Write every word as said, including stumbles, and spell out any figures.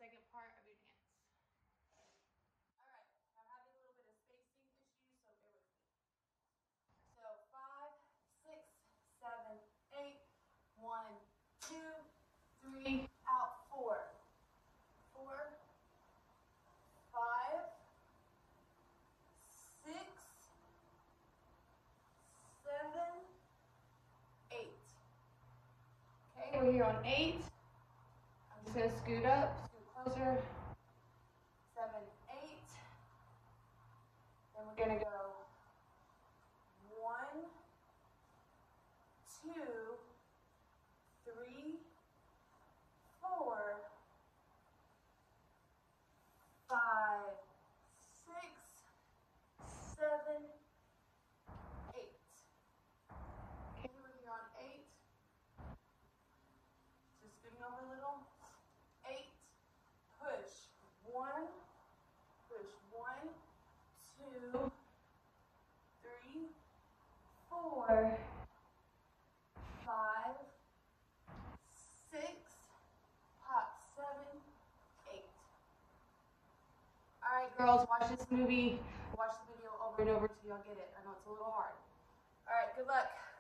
second part of your dance. All right, I'm having a little bit of spacing issues, so bear with me. So five, six, seven, eight, one, two, three, out, four, four, five, six, seven, eight. Okay, we're here on eight. I'm just gonna scoot up, scoot closer. Seven, eight. Then we're gonna go one, two, three, four, five, six, seven, eight. Okay, we're here on eight. Just scooting over a little. Eight, push. One, push. One, two, three, four, five, six, pop, seven, eight. All right, girls, watch this movie. Watch the video over and over till y'all get it. I know it's a little hard. All right, good luck.